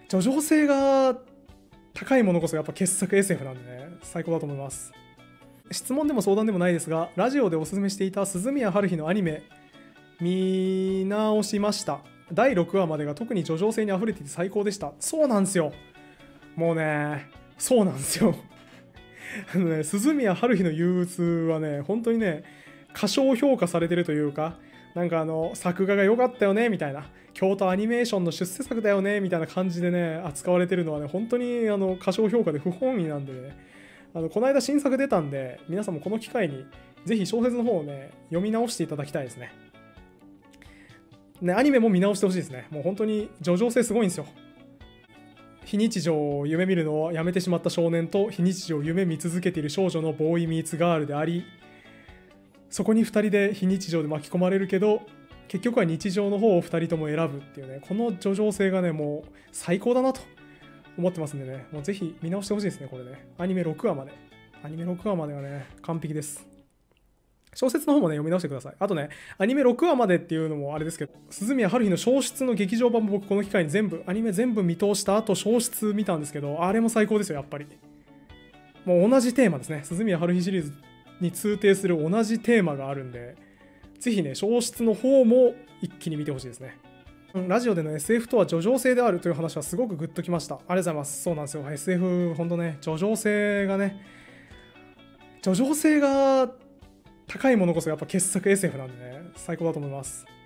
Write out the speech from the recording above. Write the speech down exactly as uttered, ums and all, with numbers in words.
叙情性が高いものこそやっぱ傑作 エスエフ なんでね、最高だと思います。質問でも相談でもないですが、ラジオでおすすめしていた鈴宮春日のアニメ見直しました。だいろくわまでが特に叙情性にあふれていて最高でした。そうなんですよ。もうね、そうなんですよ。あのね、鈴宮春日の憂鬱はね、本当にね、過小評価されてるというか、なんかあの、作画が良かったよね、みたいな、京都アニメーションの出世作だよね、みたいな感じでね、扱われてるのはね、本当にあの過小評価で不本意なんでね、あのこの間新作出たんで、皆さんもこの機会に、ぜひ小説の方をね、読み直していただきたいですね。ね、アニメも見直してほしいですね。もう本当に叙情性すごいんですよ。非日常を夢見るのをやめてしまった少年と非日常を夢見続けている少女のボーイミーツガールであり、そこにふたりで非日常で巻き込まれるけど、結局は日常の方をふたりとも選ぶっていうね、この叙情性がね、もう最高だなと思ってますんでね、もうぜひ見直してほしいですね、これね。アニメろくわまで。アニメろくわまではね、完璧です。小説の方もね、読み直してください。あとね、アニメろくわまでっていうのもあれですけど、鈴宮春日の消失の劇場版も僕この機会に全部、アニメ全部見通した後、消失見たんですけど、あれも最高ですよ、やっぱり。もう同じテーマですね。鈴宮春日シリーズに通底する同じテーマがあるんで、ぜひね、消失の方も一気に見てほしいですね。ラジオでの エスエフ とは叙情性であるという話はすごくグッときました。ありがとうございます。そうなんですよ。エスエフ、ほんとね、叙情性がね、叙情性が高いものこそやっぱ傑作 エスエフ なんでね、最高だと思います。